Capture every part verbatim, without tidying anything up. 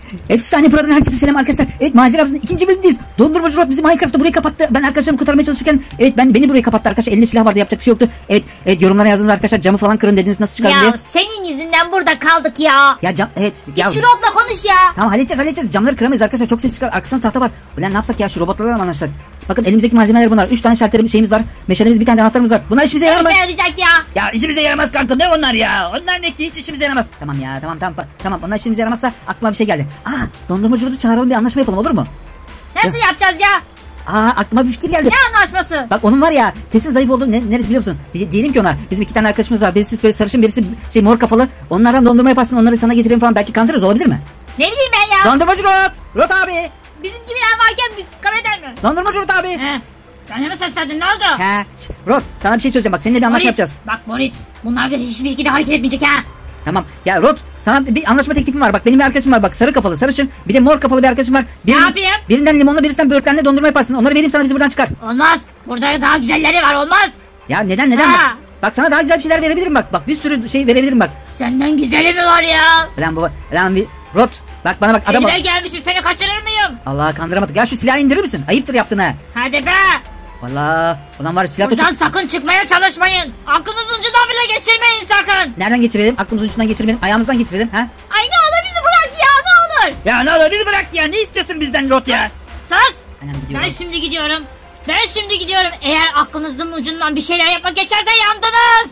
Efsane buradan herkese selam arkadaşlar. Evet, maceramızın ikinci bölümündeyiz. Dondurmacı Rod bizi Minecraft'ta burayı kapattı. Ben arkadaşlarımı kurtarmaya çalışırken evet ben beni burayı kapattı arkadaşlar. Elinde silah vardı, yapacak bir şey yoktu. Evet evet yorumlara yazdınız arkadaşlar, camı falan kırın dediniz, nasıl çıkar ya, diye. Ya senin yüzünden burada kaldık ya. Ya cam evet. Git ya. şu Rod'la konuş ya. Tamam halledeceğiz halledeceğiz. Camları kıramayız arkadaşlar, çok ses çıkar. Arkasında tahta var. Ulan ne yapsak ya, şu robotlarla mı anlaşsak? Bakın elimizdeki malzemeler bunlar. üç tane şalterimiz şeyimiz var. Meşalemiz, bir tane anahtarımız var. Bunlar işimize yaramaz. Ne yarayacak ya? Ya işimize yaramaz kanka, ne onlar ya? Onlar ne ki, hiç işimize yaramaz. Tamam ya tamam tamam tamam, onlar işimize yaramazsa aklıma bir şey geldi. Aa, dondurmacı Rod'u çağıralım, bir anlaşma yapalım, olur mu? Nasıl ya? yapacağız ya? Aa, aklıma bir fikir geldi. Ne anlaşması? Bak onun var ya, kesin zayıf olduğu ne, neresi biliyor musun? Di diyelim ki ona, bizim iki tane arkadaşımız var. Birisi böyle sarışın, birisi şey mor kafalı. Onlardan dondurma yaparsın, onları sana getireyim falan, belki kandırırız, olabilir mi? Ne bileyim ben ya. Dondurmacı Rod! Rod abi! Bizim gibiler varken bir kabul eder mi? Dondurmacı Rod abi! He. Sen mi seslendin, ne oldu? He. Şş, Rod, sana bir şey söyleyeceğim, bak seninle bir anlaşma yapacağız. Bak Boris, bunlar da hiçbir şekilde hareket etmeyecek ha. Tamam ya Rod, sana bir anlaşma teklifim var. Bak benim bir arkadaşım var, bak sarı kafalı sarışın, bir de mor kafalı bir arkadaşım var. Birinin, ne yapayım? Birinden limonlu, birisinden böğürtlenli dondurma yaparsın. Onları vereyim sana, bizi buradan çıkar. Olmaz. Burada daha güzelleri var, olmaz. Ya neden neden? Bak, bak sana daha güzel bir şeyler verebilirim bak. Bak bir sürü şey verebilirim bak. Senden güzeli mi var ya? Lan baba, lan bir Rod, bak bana bak adam. Eline gelmişim, seni kaçırır mıyım? Allah kandıramadık. Ya şu silahı indirir misin? Ayıptır yaptın ha. Hadi be. Valla ulan var silah. Buradan sakın çıkmaya çalışmayın. Aklınızın ucundan bile geçirmeyin sakın. Nereden geçirelim? Aklımızın ucundan geçirmeyelim. Ayağımızdan geçirelim ha? Ay ne olur bizi bırak ya, ne olur. Ya ne olur bizi bırak ya. Ne istiyorsun bizden Rod ya? Sus. Anam gidiyorum. Ben şimdi gidiyorum. Ben şimdi gidiyorum. Eğer aklınızın ucundan bir şeyler yapmak geçerse yandınız.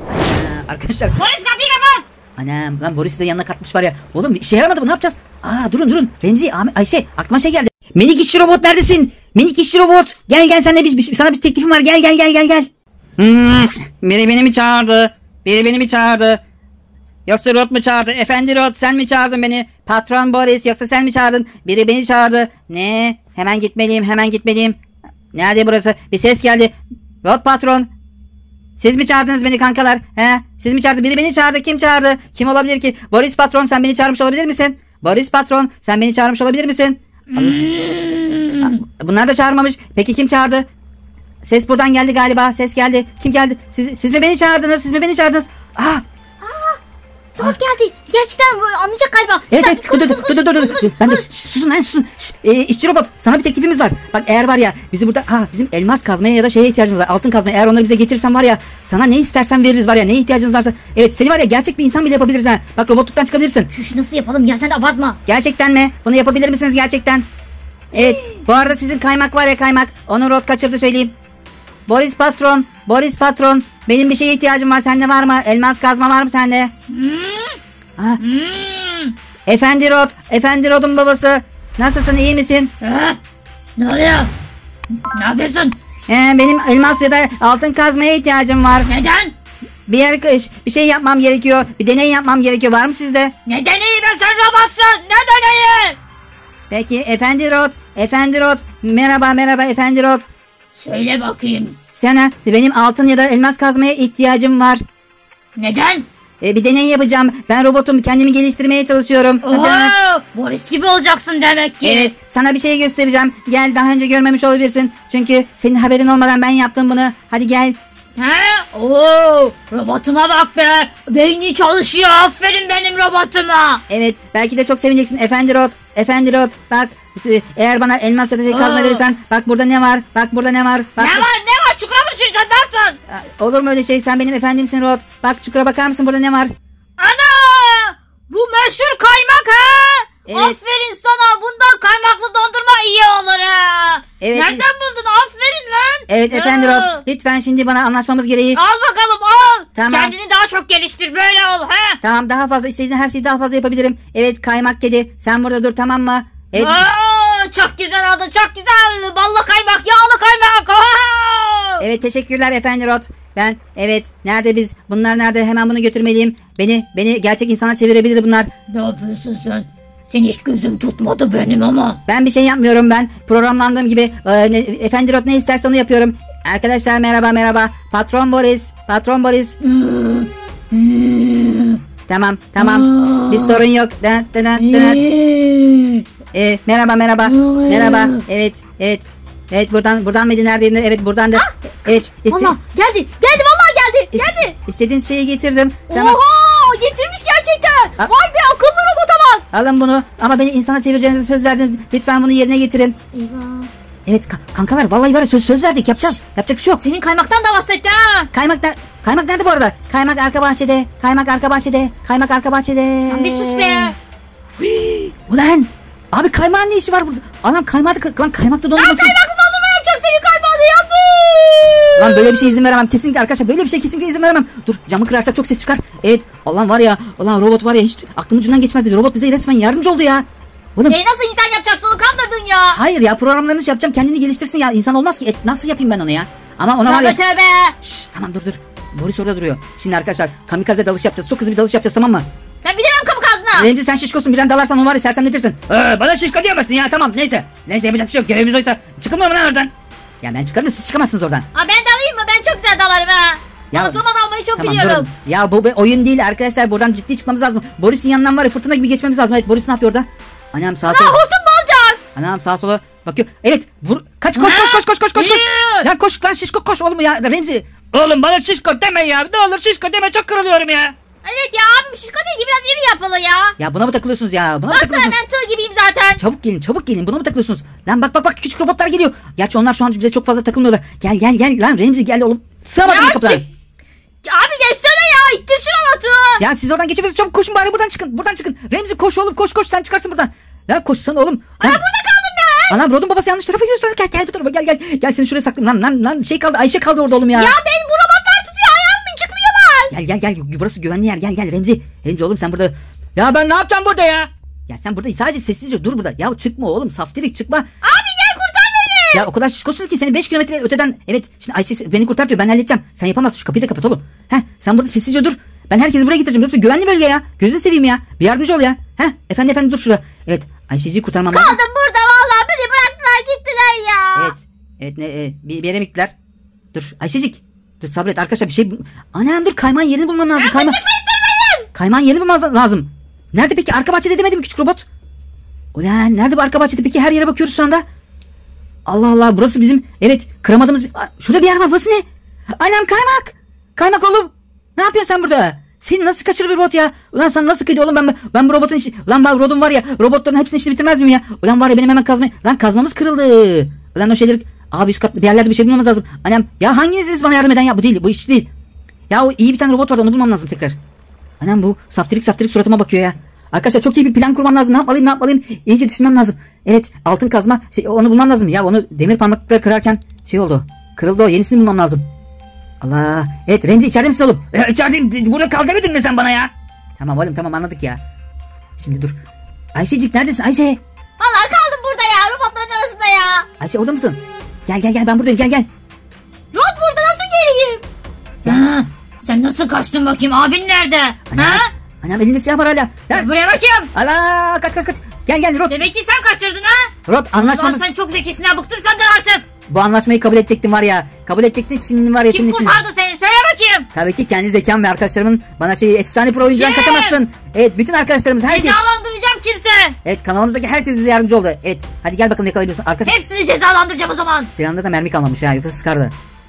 Aa, arkadaşlar. Polis kapıyı kapat. Anam lan Boris de yanına katmış var ya. Oğlum işe yaramadı bu, ne yapacağız? Aa durun durun. Remzi, Ahmet, Ayşe, aklıma şey geldi. Minik işçi robot neredesin? Minik işçi robot. Gel gel, sen de bir, bir, sana bir teklifim var. Gel gel gel gel gel. Hmm, biri beni mi çağırdı? Biri beni mi çağırdı? Yoksa Rod mu çağırdı? Efendi Rod, sen mi çağırdın beni? Patron Boris, yoksa sen mi çağırdın? Biri beni çağırdı. Ne? Hemen gitmeliyim, hemen gitmeliyim. Nerede burası? Bir ses geldi. Rod patron. Siz mi çağırdınız beni kankalar? He? Siz mi çağırdı? Biri beni çağırdı. Kim çağırdı? Kim olabilir ki? Boris patron, sen beni çağırmış olabilir misin? Boris patron, sen beni çağırmış olabilir misin? Hmm. Bunlar da çağırmamış. Peki kim çağırdı? Ses buradan geldi galiba. Ses geldi. Kim geldi? Siz, siz mi beni çağırdınız? Siz mi beni çağırdınız? Ah! Robot geldi. Gerçekten anlayacak galiba. Evet evet. Dur dur dur dur dur. dur. Ben de susun lan susun. Ee, işçi robot, sana bir teklifimiz var. Bak eğer var ya bizi burada ha bizim elmas kazmaya ya da şeye ihtiyacımız var. Altın kazmaya. Eğer onları bize getirirsen var ya, sana ne istersen veririz var ya. Neye ihtiyacınız varsa. Evet seni var ya gerçek bir insan bile yapabiliriz ha. Bak robotluktan çıkabilirsin. Şu işi nasıl yapalım ya, sen de abartma. Gerçekten mi? Bunu yapabilir misiniz gerçekten? Evet. Bu arada sizin kaymak var ya, kaymak. Onu Rod kaçırdı söyleyeyim. Boris patron. Boris patron. Benim bir şeye ihtiyacım var. Sende var mı? Elmas kazma var mı sende? Hmm. Ha? Hmm. Efendi Rod. Efendi Rod'un babası. Nasılsın, iyi misin? Ha? Ne oluyor? Ne yapıyorsun? Ee, benim elmas ya da altın kazmaya ihtiyacım var. Neden? Bir yer bir şey yapmam gerekiyor. Bir deney yapmam gerekiyor. Var mı sizde? Ne deneyi be, sen robotsun. Ne deneyi? Peki Efendi Rod. Efendi Rod. Merhaba merhaba Efendi Rod. Söyle bakayım. Sana benim altın ya da elmas kazmaya ihtiyacım var. Neden? Ee, bir deney yapacağım. Ben robotum. Kendimi geliştirmeye çalışıyorum. Oo, Boris gibi olacaksın demek ki. Evet. Sana bir şey göstereceğim. Gel, daha önce görmemiş olabilirsin. Çünkü senin haberin olmadan ben yaptım bunu. Hadi gel. He? Oo, robotuma bak be. Beyni çalışıyor. Aferin benim robotuma. Evet. Belki de çok sevineceksin. Efendi Rod. Efendi Rod. Bak. Eğer bana elmas ya da şey kazma verirsen. Bak burada ne var? Bak burada ne var? Bak, ne var ne var? Çukura mı düşeceksin? Ne yapacaksın? olur mu öyle şey? Sen benim efendimsin Rod. Bak çukura bakar mısın? Burada ne var? Ana! Bu meşhur kaymak ha? Evet. Aferin sana. Bundan kaymaklı dondurma iyi olur ha. Evet. Nereden buldun? Aferin lan. Evet efendi Rod. Lütfen şimdi bana anlaşmamız gereği. Al bakalım al. Tamam. Kendini daha çok geliştir. Böyle ol ha. Tamam, daha fazla istediğin her şeyi daha fazla yapabilirim. Evet kaymak kedi. Sen burada dur, tamam mı? Evet. Aa, çok güzel oldu, çok güzel. Ballı kaymak, yağlı kaymak. Aa! Evet teşekkürler efendi Rod. Ben evet nerede biz? Bunlar nerede? Hemen bunu götürmeliyim. Beni beni gerçek insana çevirebilir bunlar. Ne yapıyorsun sen? Seni hiç gözüm tutmadı benim ama. Ben bir şey yapmıyorum, ben programlandığım gibi e, ne, efendi Rod ne isterse onu yapıyorum. Arkadaşlar merhaba merhaba. Patron Boris. Patron Boris. Tamam tamam. Bir sorun yok. Da, da, da, da. E, merhaba merhaba. Merhaba. Evet evet. Evet buradan buradan mıydı, neredeydi? Evet buradan da. Evet. Iste, Allah geldi. Geldi vallahi geldi. Geldi. istediğin şeyi getirdim. Tamam. Oha getirmiş gerçekten. Ha? Vay be, akıllı robota bak. Alın bunu ama beni insana çevireceğinize söz verdiniz. Lütfen bunu yerine getirin. Eyvah. Evet ka- kankalar vallahi var ya söz, söz verdik yapacağız. Yapacak bir şey yok. Senin kaymaktan da bahsetti ha. Kaymak, da, kaymak nerede bu arada? Kaymak arka bahçede. Kaymak arka bahçede. Kaymak arka bahçede. Lan bir sus be. Hii, ulan abi kaymağın ne işi var burada? Anam kaymağı da kır- lan kaymakta dondurma. Lan kaymaklı dondurma yapacak senin kaymağını yandı. Lan böyle bir şey izin veremem kesinlikle arkadaşlar, böyle bir şey kesinlikle izin veremem. Dur camı kırarsak çok ses çıkar. Evet Allah'ım var ya, Allah'ım robot var ya hiç aklım ucundan geçmezdi. Robot bize resmen yardımcı oldu ya. Oğlum E nasıl insan yapacaksın onu, kandırdın ya. hayır ya, programlarını şey yapacağım, kendini geliştirsin ya, insan olmaz ki. Et, nasıl yapayım ben onu ya? Ama ona var ya. Tövbe tövbe. Şşş, tamam dur dur. Boris orada duruyor. Şimdi arkadaşlar kamikaze dalış yapacağız. Çok hızlı bir dalış yapacağız, tamam mı? Ben bilemem kapı kazına. Remzi sen şişkosun, birden dalarsan o var ya sersemletirsin. Ee, bana şişko diyemezsin ya, tamam neyse. Neyse yapacak bir şey yok, görevimiz oysa. Çıkılmıyor mu lan oradan? Ya ben çıkarım da siz çıkamazsınız oradan. Aa, ben dalayım mı? Ben çok güzel dalarım ha. Ya- Ama zaman almayı çok Tamam biliyorum. durun. Ya bu bir oyun değil arkadaşlar, buradan ciddi çıkmamız lazım. Boris'in yanından var ya fırtına gibi geçmemiz lazım. Evet Boris ne yapıyor orada? Anam sağa Aa, sola. hortum mu olacak? Anam sağa sola bakıyor. Evet vur. Kaç koş koş koş koş koş koş koş. Ya koş lan şişko koş oğlum ya Remzi. Oğlum bana şişko deme ya. Ne olur şişko deme, çok kırılıyorum ya. Evet ya abim şişko değil ki, biraz iri yapılı ya. Ya buna mı takılıyorsunuz ya? Buna mı Baksana takılıyorsunuz? ben tığ gibiyim zaten. Çabuk gelin çabuk gelin, buna mı takılıyorsunuz? Lan bak bak bak küçük robotlar geliyor. Gerçi onlar şu an bize çok fazla takılmıyorlar. Gel gel gel lan Remzi gel oğlum. Sığamadım Ya kapıdan. çık. Abi geçsene ya, ittir şuna batı. Ya siz oradan geçemiyorsunuz, çabuk koşun bari, buradan çıkın. Buradan çıkın. Remzi koş oğlum koş koş, sen çıkarsın buradan. Ya koşsana oğlum. Ana Lan- burada kaldım ben. Anam Rod'un babası yanlış tarafa gidiyorsun. Gel gel bu tarafa gel gel. Gel seni şuraya saklayayım. Lan lan lan şey kaldı, Ayşe kaldı orada oğlum ya. Ya beni bu robotlar tutuyor, ayağım mıncıklıyorlar. Gel gel gel, burası güvenli yer, gel gel Remzi. Remzi oğlum sen burada. Ya ben ne yapacağım burada ya? Ya sen burada sadece sessizce dur burada. Ya çıkma oğlum, saftirik çıkma. Abi gel kurtar beni. Ya o kadar şişkosun ki seni beş kilometre öteden. Evet şimdi Ayşe beni kurtar diyor, ben halledeceğim. Sen yapamazsın, şu kapıyı da kapat oğlum. Heh sen burada sessizce dur. Ben herkesi buraya getireceğim. Burası güvenli bölge ya. Gözünü seveyim ya. Bir yardımcı ol ya. Heh efendi efendi dur şurada. Evet Ayşeciği kurtarmam lazım. Kaldım burada vallahi, beni bıraktılar gittiler ya. Evet. Evet ne e, bir, bir yere mi gittiler? Dur Ayşecik. Dur sabret arkadaşlar, bir şey. Anam dur, kaymağın yerini bulmam lazım. Kayma... Kaymağın yerini bulmam lazım. Nerede peki? Arka bahçede demedim küçük robot. Ulan nerede bu arka bahçede peki? Her yere bakıyoruz şu anda. Allah Allah, burası bizim evet kıramadığımız bir... Aa, şurada bir yer var, burası ne? Anam kaymak. Kaymak oğlum. Ne yapıyorsun sen burada? Seni nasıl kaçırır bir robot ya? Ulan sen nasıl kıydı oğlum, ben ben bu robotun işi... Ulan ben robotun var ya, robotların hepsini işini bitirmez miyim ya? Ulan var ya benim hemen kazmayı... Lan kazmamız kırıldı. Ulan o şeyleri... Abi üst katlı bir yerlerde bir şey bulmamız lazım. Annem ya hanginiz bana yardım eden ya? Bu değil, bu iş değil. Ya o iyi bir tane robot vardı, onu bulmam lazım tekrar. Annem bu saftirik saftirik suratıma bakıyor ya. Arkadaşlar çok iyi bir plan kurmam lazım. Ne yapmalıyım ne yapmalıyım? İyice düşünmem lazım. Evet altın kazma şey, onu bulmam lazım. Ya onu demir parmaklıkları kırarken şey oldu. Kırıldı o, yenisini bulmam lazım. Allah. Evet Remzi içeride misin oğlum? E, içerideyim. Burada kal demedin mi sen bana ya? Tamam oğlum tamam, anladık ya. Şimdi dur. Ayşecik neredesin Ayşe? Vallahi kaldım burada ya, robotların arasında ya. Ayşe orada mısın? Gel gel gel, ben buradayım, gel gel. Robot burada, nasıl geleyim? Ha, sen nasıl kaçtın bakayım, abin nerede? Anam, Ha? anam elinde silah var hala. Gel. Buraya bakayım. Allah kaç kaç kaç. Gel gel Rod. Demek ki sen kaçırdın ha? Rod Ulan anlaşmamız. sen çok zekisin ha, bıktım senden artık. Bu anlaşmayı kabul edecektin var ya. Kabul edecektin şimdi var ya. Kim şimdi, şimdi. kurtardı seni, söyle bakayım. Tabii ki kendi zekam ve arkadaşlarımın bana şey efsane pro oyuncudan Kim? kaçamazsın. Evet bütün arkadaşlarımız herkes. Cezalandıracağım kimse. Evet kanalımızdaki herkes bize yardımcı oldu. Evet hadi gel bakalım yakalayabiliyorsun. Arkadaşlar Hepsini cezalandıracağım o zaman. silahında da mermi kalmamış ha, yoksa sıkardı.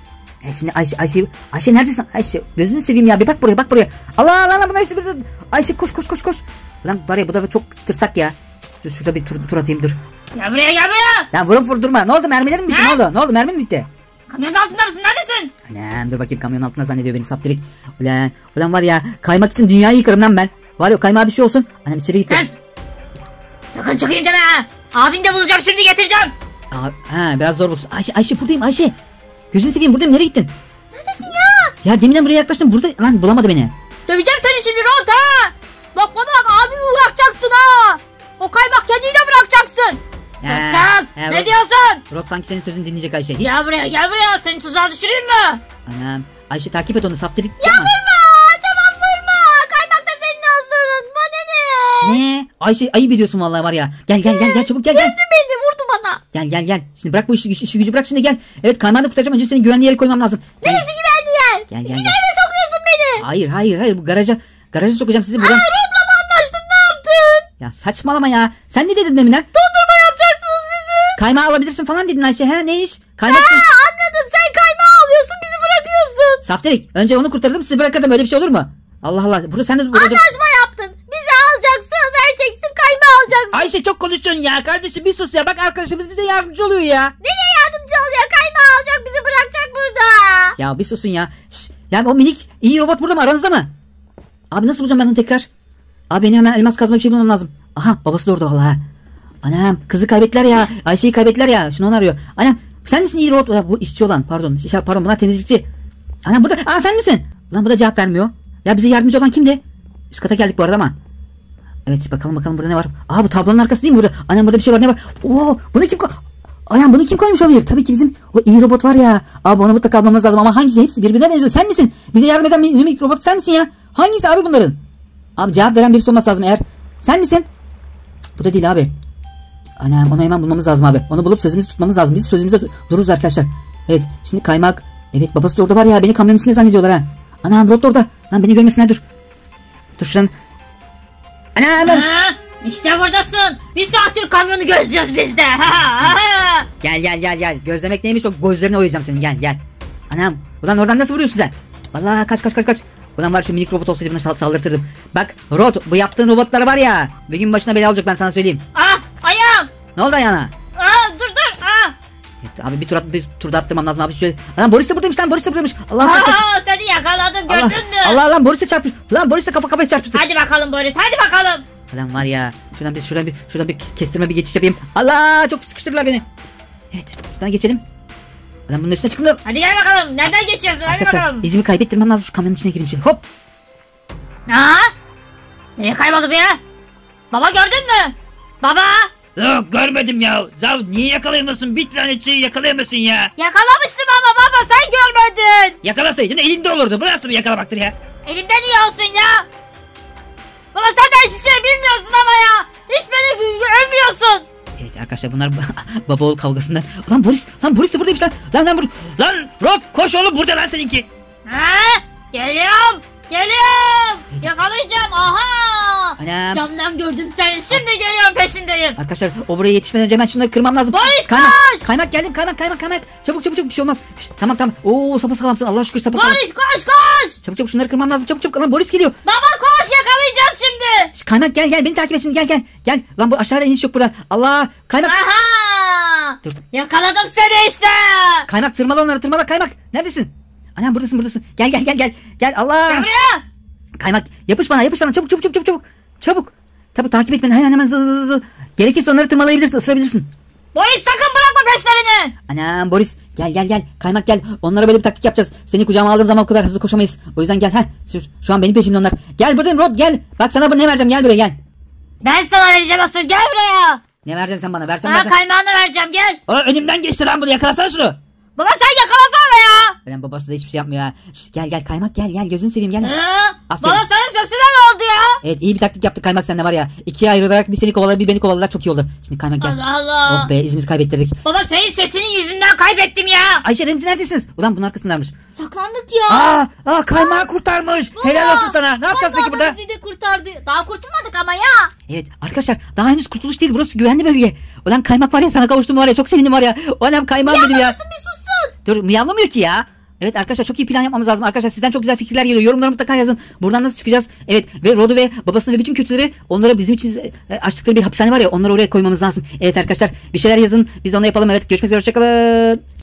E şimdi Ayşe, Ayşe, Ayşe neredesin? Ayşe gözünü seveyim ya, bir bak buraya bak buraya. Allah Allah Allah, bunlar hepsi burada. Ayşe koş koş koş koş. Lan var ya bu da çok tırsak ya. Dur şurada bir tur, tur atayım dur. Gel buraya gel buraya. Lan vurup vurdurma. Ne oldu, mermilerim mi bitti? Ne? Ne oldu? Ne oldu, mermi mi bitti? Kamyonun altında mısın, neredesin? Anam dur bakayım, kamyon altında zannediyor beni saftirik. Ulan, ulan var ya kaymak için dünyayı yıkarım lan ben. Var ya kaymağa bir şey olsun. Anam içeri gitti. Sen. Sakın çıkayım deme ha. Abini de bulacağım, şimdi getireceğim. Aa, ha biraz zor bulsun. Ayşe Ayşe buradayım Ayşe. Gözünü seveyim, buradayım, nereye gittin? Neredesin ya? Ya deminden buraya yaklaştım, burada lan bulamadı beni. Döveceğim seni şimdi Rod ha. Bak bana bak, abimi bırakacaksın ha. O kaymak kendiyle bırakacaksın. Sus Ha, kız. ha, Ne Rod- diyorsun? Rod sanki senin sözünü dinleyecek Ayşe. Hiç. Gel buraya gel buraya, seni tuzağa düşüreyim mi? Anam Ayşe takip et onu, saftirik. Ya vurma, tamam vurma. Kaymak da senin olsun. Bana ne? Ne? Ayşe ayıp ediyorsun vallahi var ya. Gel gel gel gel çabuk gel gel. Dövdü beni, vurdu bana. Gel gel gel. Şimdi bırak bu işi, işi gücü bırak şimdi gel. Evet kaymağını kurtaracağım, önce seni güvenli yere koymam lazım. Gel. Neresi güvenli yer? Gel, gel, İki gel. nereye sokuyorsun beni? Hayır hayır hayır, bu garaja garaja sokacağım sizi buradan. Aa, Rod'la mı anlaştın, ne yaptın? Ya saçmalama ya. Sen ne dedin deminden? Dondurma yapacaksınız bizi. Kaymağı alabilirsin falan dedin Ayşe. Ha ne iş? Kaymak için. Ha, anladım, sen kaymağı alıyorsun, bizi bırakıyorsun. Saftirik. Önce onu kurtardım, sizi bırakırdım, öyle bir şey olur mu? Allah Allah. Burada sen de burada dur. Anlaşma yaptın. Bizi alacaksın, vereceksin, kaymağı Ayşe çok konuşuyorsun ya. Kardeşim bir sus ya. Bak arkadaşımız bize yardımcı oluyor ya. Nereye yardımcı oluyor? Kaymağı alacak bizi bırakacak burada. Ya bir susun ya. Şş, yani o minik iyi robot burada mı? Aranızda mı? Abi nasıl bulacağım ben onu tekrar? Abi benim hemen elmas kazma bir şey bulmam lazım. Aha babası da orada vallahi. Anam kızı kaybettiler ya. Ayşe'yi kaybettiler ya. Şimdi onu arıyor. Anam sen misin iyi robot? Ya, bu işçi olan pardon. Şey, pardon bunlar temizlikçi. Anam burada. Aa sen misin? Ulan bu da cevap vermiyor. Ya bize yardımcı olan kimdi? Üst kata geldik bu arada ama. Evet bakalım bakalım burada ne var? Aa bu tablonun arkası değil mi burada? Anam burada bir şey var ne var? Oo bunu kim koy... Anam bunu kim koymuş olabilir? Tabii ki bizim o iyi robot var ya. Abi onu mutlaka almamız lazım ama hangisi? Hepsi birbirine benziyor. Sen misin? Bize yardım eden minik robot sen misin ya? Hangisi abi bunların? Abi cevap veren birisi olması lazım eğer. Sen misin? Cık, bu da değil abi. Anam onu hemen bulmamız lazım abi. Onu bulup sözümüzü tutmamız lazım. Biz sözümüze dururuz arkadaşlar. Evet şimdi kaymak. Evet babası da orada var ya. Beni kamyonun içinde zannediyorlar ha. Anam robot da orada. Lan beni görmesinler dur. Dur şuradan. Anam. Ha, işte buradasın. Bir saattir kamyonu gözlüyoruz biz de. Gel gel gel gel. Gözlemek neymiş o gözlerine oyacağım senin. Gel gel. Anam. Ulan oradan nasıl vuruyorsun sen? Vallahi kaç kaç kaç kaç. Ulan var şu minik robot olsaydı buna saldırtırdım. Bak Rod bu yaptığın robotlar var ya. Bir gün başına bela olacak ben sana söyleyeyim. Ah ayağım. Ne oldu ayağına? Aa, dur dur. Aa. Evet, abi bir tur at, bir turda attırmam lazım abi şöyle. Lan Boris de buradaymış lan Boris de buradaymış. Allah Allah. Aa, seni yakaladım Allah gördün mü? Allah lan Boris'e çarpmış. Lan Boris'e kafa kafaya çarpmıştık. Hadi bakalım Boris hadi bakalım. Lan var ya. Şuradan bir şuradan bir şuradan bir kestirme bir geçiş yapayım. Allah çok sıkıştırdılar beni. Evet şuradan geçelim. Lan bunun üstüne çıkmıyorum. Hadi gel bakalım. Nereden geçiyorsun? Hadi Arkadaşlar bakalım. izimi kaybettirmem lazım şu kamyonun içine gireyim şöyle. Hop. Ha? Nereye kayboldu bu ya? Baba gördün mü? Baba. Yok görmedim ya. Zav niye yakalayamıyorsun? Bir tane şeyi yakalayamıyorsun ya. Yakalamıştım ama baba sen görmedin. Yakalasaydın elinde olurdu. Bu nasıl bir yakalamaktır ya? Elimden iyi olsun ya. Baba sen de hiçbir şey bilmiyorsun ama ya. Hiç beni övmüyorsun. Evet arkadaşlar bunlar baba oğul kavgasından. Lan Boris lan Boris de buradaymış lan. Lan lan bur Lan Rod koş oğlum burada lan seninki. Ha? Geliyorum. Geliyorum. Yakalayacağım. Aha. Anam. Camdan gördüm seni. Şimdi geliyorum peşindeyim. Arkadaşlar o buraya yetişmeden önce hemen şunları kırmam lazım. Boris, kaymak, koş! kaymak geldim kaymak kaymak kaymak. Çabuk çabuk çabuk bir şey olmaz. Şş, tamam tamam. Oo sapasağlamsın Allah'a şükür sapasağlam. Boris koş koş. Çabuk çabuk şunları kırmam lazım. Çabuk çabuk lan Boris geliyor. Baba koş yakalayacağız şimdi. Şş, kaymak gel gel beni takip et şimdi gel gel. Gel lan bu aşağıda iniş yok buradan. Allah kaymak. Aha. Dur. Yakaladım seni işte. Kaymak tırmala onları tırmala kaymak. Neredesin? Anam buradasın buradasın. Gel gel gel gel. Gel Allah. Gel buraya. Kaymak yapış bana yapış bana çabuk çabuk çabuk çabuk çabuk. Çabuk. Tabii takip et beni hemen hemen zı zı zı. Gerekirse onları tırmalayabilirsin ısırabilirsin. Boris sakın bırakma peşlerini. Anam Boris gel gel gel kaymak gel onlara böyle bir taktik yapacağız. Seni kucağıma aldığım zaman o kadar hızlı koşamayız. O yüzden gel heh şu, şu an benim peşimde onlar. Gel buradayım Rod gel. Bak sana bu ne vereceğim gel buraya gel. Ben sana vereceğim asıl gel buraya. Ne vereceksin sen bana versen Sana versen. kaymağını vereceğim gel. Aa, önümden geçti lan bunu yakalasana şunu. Baba sen yakalasana ya. Ulan babası da hiçbir şey yapmıyor ha. Şş, gel gel kaymak gel gel gözünü seveyim gel. Ee, Aferin. baba senin sesine ne oldu ya? Evet iyi bir taktik yaptık kaymak sende var ya. İkiye ayrılarak bir seni kovaladı bir beni kovaladılar çok iyi oldu. Şimdi kaymak gel. Allah Allah. Oh be izimizi kaybettirdik. Baba senin sesinin yüzünden kaybettim ya. Ayşe Remzi neredesiniz? Ulan bunun arkasındalarmış. Saklandık ya. Aa, aa kaymağı kurtarmış. Helal olsun sana. Ne yapacağız peki burada? Bizi de kurtardı. Daha kurtulmadık ama ya. Evet arkadaşlar daha henüz kurtuluş değil burası güvenli bölge. Ulan kaymak var ya sana kavuştum var ya çok sevindim var ya. Ulan kaymağım benim ya. Nasıl bir sussun. Dur miyavlamıyor ki ya. Evet arkadaşlar çok iyi plan yapmamız lazım. Arkadaşlar sizden çok güzel fikirler geliyor. Yorumlara mutlaka yazın. Buradan nasıl çıkacağız? Evet ve Rod'u ve babasını ve bütün kötüleri onlara bizim için e, açtıkları bir hapishane var ya onları oraya koymamız lazım. Evet arkadaşlar bir şeyler yazın. Biz de onu yapalım. Evet görüşmek üzere hoşçakalın.